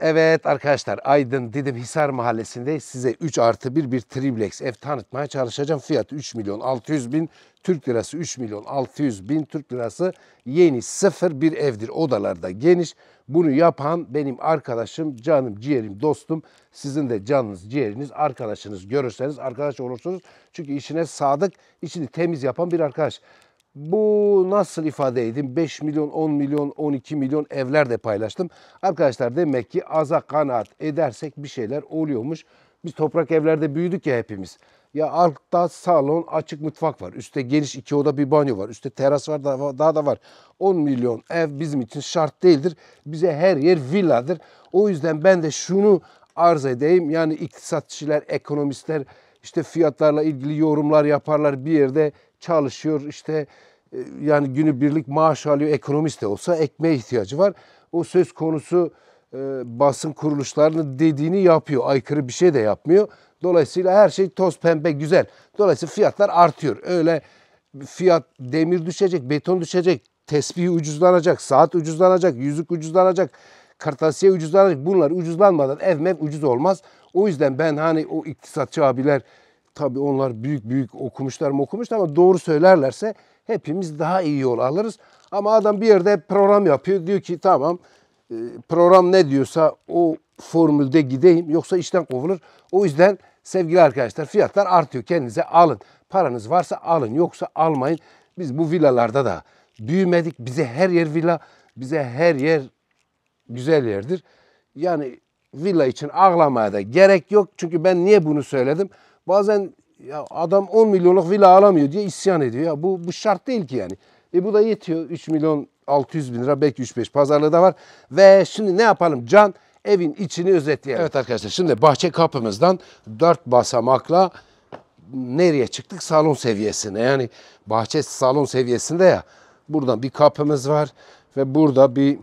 Evet arkadaşlar, Aydın Didimhisar Mahallesi'nde size 3+1 bir triplex ev tanıtmaya çalışacağım. Fiyatı 3.600.000 Türk Lirası, 3.600.000 Türk Lirası. Yeni sıfır bir evdir. Odalarda geniş. Bunu yapan benim arkadaşım, canım, ciğerim, dostum. Sizin de canınız, ciğeriniz, arkadaşınız görürseniz arkadaş olursunuz. Çünkü işine sadık, işini temiz yapan bir arkadaş. Bu nasıl ifade edeyim? 5 milyon, 10 milyon, 12 milyon evler de paylaştım. Arkadaşlar demek ki aza kanaat edersek bir şeyler oluyormuş. Biz toprak evlerde büyüdük ya hepimiz. Ya altta salon, açık mutfak var. Üstte geniş 2 oda bir banyo var. Üstte teras var, daha da var. 10 milyon ev bizim için şart değildir. Bize her yer villadır. O yüzden ben de şunu arz edeyim. Yani iktisatçılar, ekonomistler işte fiyatlarla ilgili yorumlar yaparlar. Bir yerde çalışıyor işte yani günübirlik maaş alıyor, ekonomist de olsa ekmeğe ihtiyacı var. O söz konusu basın kuruluşlarının dediğini yapıyor. Aykırı bir şey de yapmıyor. Dolayısıyla her şey toz pembe güzel. Dolayısıyla fiyatlar artıyor. Öyle fiyat demir düşecek, beton düşecek, tesbih ucuzlanacak, saat ucuzlanacak, yüzük ucuzlanacak, kırtasiye ucuzlanacak. Bunlar ucuzlanmadan ev ucuz olmaz. O yüzden ben hani o iktisatçı abiler tabii onlar büyük okumuşlar ama doğru söylerlerse hepimiz daha iyi yol alırız. Ama adam bir yerde program yapıyor. Diyor ki tamam program ne diyorsa o formülde gideyim yoksa işten kovulur. O yüzden sevgili arkadaşlar fiyatlar artıyor. Kendinize alın. Paranız varsa alın yoksa almayın. Biz bu villalarda da büyümedik. Bize her yer villa, bize her yer güzel yerdir. Yani villa için ağlamaya da gerek yok. Çünkü ben niye bunu söyledim? Bazen ya adam 10 milyonluk villa alamıyor diye isyan ediyor. Ya bu şart değil ki yani. Bu da yetiyor. 3.600.000 lira belki 3-5 pazarlığı da var. Ve şimdi ne yapalım Can? Evin içini özetleyelim. Evet arkadaşlar şimdi bahçe kapımızdan 4 basamakla nereye çıktık? Salon seviyesine. Yani bahçe salon seviyesinde ya. Buradan bir kapımız var. Ve burada bir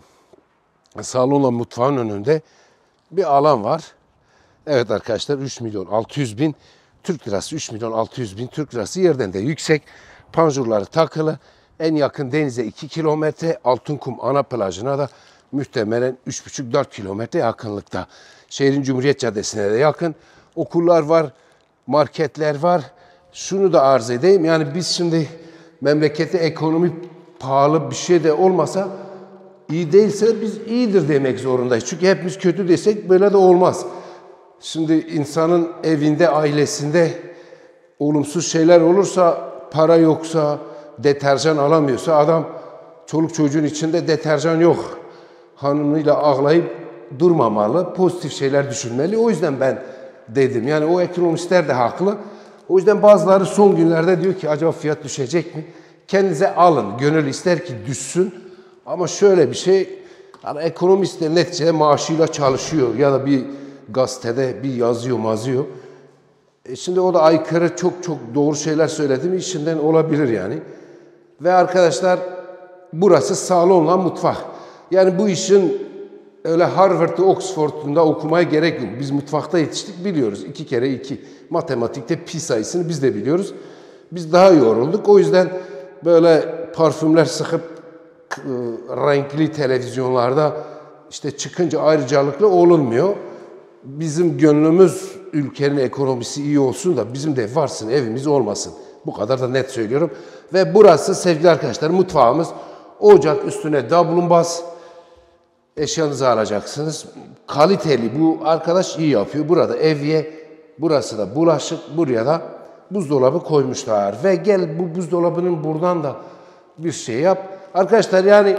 salonla mutfağın önünde bir alan var. Evet arkadaşlar 3.600.000 Türk Lirası, 3.600.000 Türk Lirası yerden de yüksek. Panjurları takılı. En yakın denize 2 kilometre. Altınkum ana plajına da muhtemelen 3,5-4 kilometre yakınlıkta. Şehrin Cumhuriyet Caddesi'ne de yakın. Okullar var, marketler var. Şunu da arz edeyim. Yani biz şimdi memlekette ekonomi pahalı bir şey de olmasa iyi değilse biz iyidir demek zorundayız. Çünkü hepimiz kötü desek böyle de olmaz. Şimdi insanın evinde, ailesinde olumsuz şeyler olursa, para yoksa, deterjan alamıyorsa adam çoluk çocuğun içinde deterjan yok. Hanımıyla ağlayıp durmamalı, pozitif şeyler düşünmeli. O yüzden ben dedim. Yani o ekonomistler de haklı. O yüzden bazıları son günlerde diyor ki acaba fiyat düşecek mi? Kendinize alın. Gönül ister ki düşsün. Ama şöyle bir şey, yani ekonomist de neticede maaşıyla çalışıyor ya da bir gazetede bir yazıyor. Şimdi o da aykırı çok doğru şeyler söyledi mi işinden olabilir yani. Ve arkadaşlar burası salonla mutfak. Yani bu işin öyle Harvard'da Oxford'unda okumaya gerek yok. Biz mutfakta yetiştik biliyoruz. 2 kere 2. Matematikte pi sayısını biz de biliyoruz. Biz daha yorulduk. O yüzden böyle parfümler sıkıp renkli televizyonlarda işte çıkınca ayrıcalıklı olunmuyor. Bizim gönlümüz ülkenin ekonomisi iyi olsun da bizim de varsın evimiz olmasın. Bu kadar da net söylüyorum. Ve burası sevgili arkadaşlar mutfağımız. Ocak üstüne dablumbaz eşyanızı alacaksınız. Kaliteli bu arkadaş iyi yapıyor. Burada evye, burası da bulaşık, buraya da buzdolabı koymuşlar. Ve gel bu buzdolabının buradan da bir şey yap. Arkadaşlar yani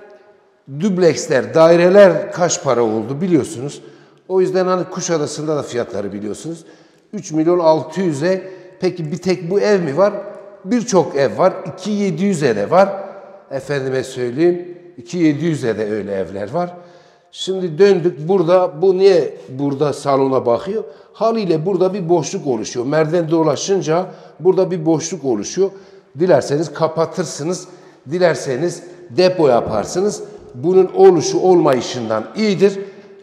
dübleksler, daireler kaç para oldu biliyorsunuz. O yüzden hani Kuşadası'nda da fiyatları biliyorsunuz. 3.600.000'e peki bir tek bu ev mi var? Birçok ev var. 2.700'e de var. Efendime söyleyeyim 2.700'e de öyle evler var. Şimdi döndük burada bu niye burada salona bakıyor? Haliyle burada bir boşluk oluşuyor. Merdiven dolaşınca burada bir boşluk oluşuyor. Dilerseniz kapatırsınız. Dilerseniz depo yaparsınız. Bunun oluşu olmayışından iyidir.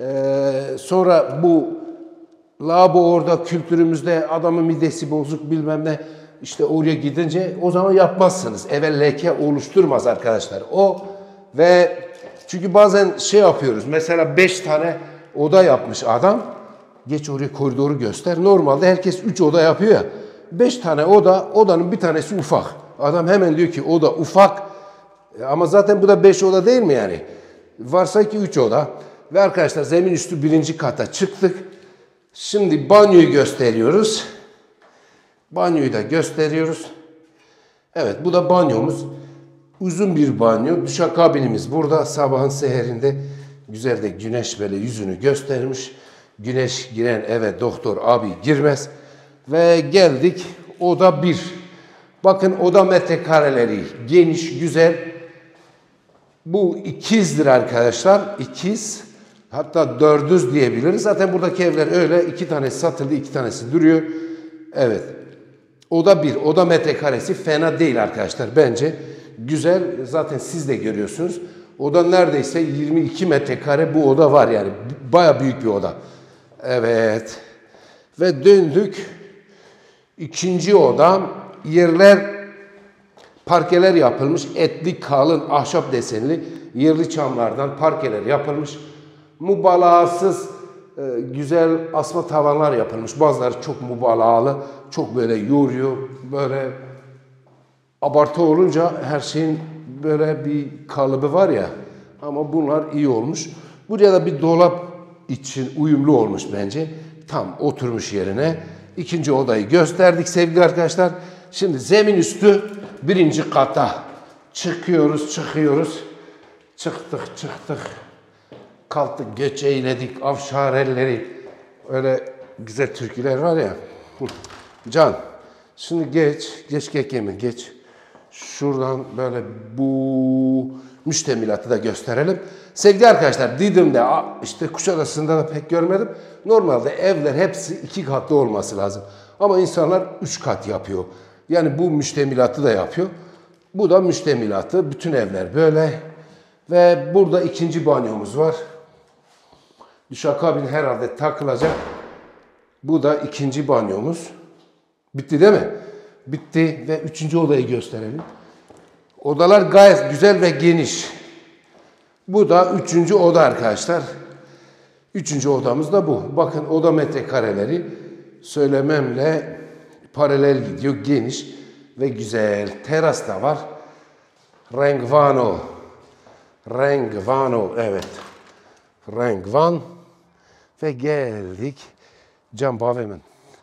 Sonra bu lavabo orada kültürümüzde adamın midesi bozuk bilmem ne işte oraya gidince o zaman yapmazsınız. Eve leke oluşturmaz arkadaşlar. O ve çünkü bazen şey yapıyoruz. Mesela 5 tane oda yapmış adam. Geç oraya koridoru göster. Normalde herkes 3 oda yapıyor ya. 5 tane oda, odanın bir tanesi ufak. Adam hemen diyor ki oda ufak. Ama zaten bu da 5 oda değil mi yani? Varsa ki 3 oda. Ve arkadaşlar zemin üstü 1. kata çıktık. Şimdi banyoyu gösteriyoruz. Banyoyu da gösteriyoruz. Evet, bu da banyomuz. Uzun bir banyo. Duşakabinimiz burada. Sabahın seherinde güzel de güneş böyle yüzünü göstermiş. Güneş giren eve doktor abi girmez. Ve geldik oda 1. Bakın oda metrekareleri geniş, güzel. Bu ikizdir arkadaşlar. İkiz. Hatta 400 diyebiliriz. Zaten buradaki evler öyle. 2 tanesi satıldı, 2 tanesi duruyor. Evet. Oda 1. Oda metrekaresi fena değil arkadaşlar. Bence güzel. Zaten siz de görüyorsunuz. Oda neredeyse 22 metrekare bu oda var yani. Baya büyük bir oda. Evet. Ve döndük. İkinci oda. Yerler parkeler yapılmış. Etli, kalın, ahşap desenli yerli çamlardan parkeler yapılmış. Mübalağasız güzel asma tavanlar yapılmış. Bazıları çok mübalağalı, çok böyle yoruyor. Böyle abartı olunca her şeyin böyle bir kalıbı var ya. Ama bunlar iyi olmuş. Buraya da bir dolap için uyumlu olmuş bence. Tam oturmuş yerine. İkinci odayı gösterdik sevgili arkadaşlar. Şimdi zemin üstü 1. kata çıkıyoruz. Çıktık. Kalktık, göç eyledik, avşarelleri. Öyle güzel türküler var ya. Can, şimdi geç kekemi geç. Şuradan böyle bu müştemilatı da gösterelim. Sevgili arkadaşlar, Didim'de işte Kuşadası'nda da pek görmedim. Normalde evler hepsi 2 katlı olması lazım. Ama insanlar 3 kat yapıyor. Yani bu müştemilatı da yapıyor. Bu da müştemilatı. Bütün evler böyle. Ve burada 2. banyomuz var. Duşakabin herhalde takılacak. Bu da 2. banyomuz. Bitti değil mi? Bitti ve 3. odayı gösterelim. Odalar gayet güzel ve geniş. Bu da 3. oda arkadaşlar. 3. odamız da bu. Bakın oda metrekareleri söylememle paralel gidiyor. Geniş ve güzel. Teras da var. Rengvano. Evet. Rengvan. Ve geldik. Can Bavemen.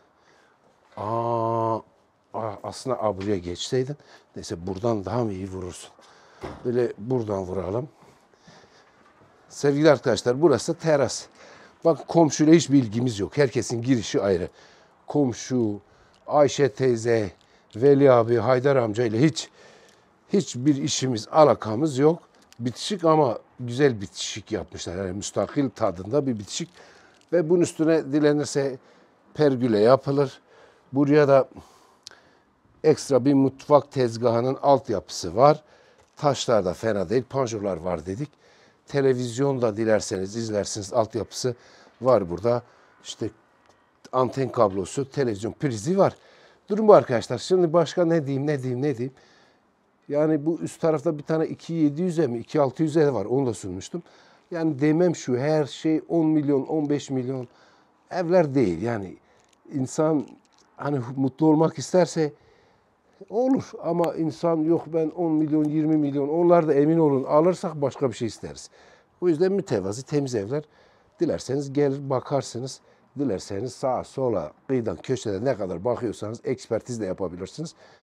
Aslında buraya geçseydin. Neyse buradan daha mı iyi vurursun? Böyle buradan vuralım. Sevgili arkadaşlar, burası teras. Bak, komşuyla hiç bilgimiz yok. Herkesin girişi ayrı. Komşu, Ayşe teyze, Veli abi, Haydar amca ile hiçbir işimiz, alakamız yok. Bitişik ama güzel bitişik yapmışlar. Yani müstakil tadında bir bitişik. Ve bunun üstüne dilenirse pergüle yapılır. Buraya da ekstra bir mutfak tezgahının altyapısı var. Taşlar da fena değil. Panjurlar var dedik. Televizyon da dilerseniz izlersiniz. Altyapısı var burada. İşte anten kablosu, televizyon prizi var. Durum bu arkadaşlar. Şimdi başka ne diyeyim? Yani bu üst tarafta bir tane 2700'e mi 2600'e var. Onu da sunmuştum. Yani demem şu, her şey 10 milyon, 15 milyon evler değil. Yani insan hani mutlu olmak isterse olur. Ama insan yok ben 10 milyon, 20 milyon, onlar da emin olun alırsak başka bir şey isteriz. O yüzden mütevazi temiz evler. Dilerseniz gelir bakarsınız. Dilerseniz sağa sola, kıyıdan köşede ne kadar bakıyorsanız ekspertiz de yapabilirsiniz.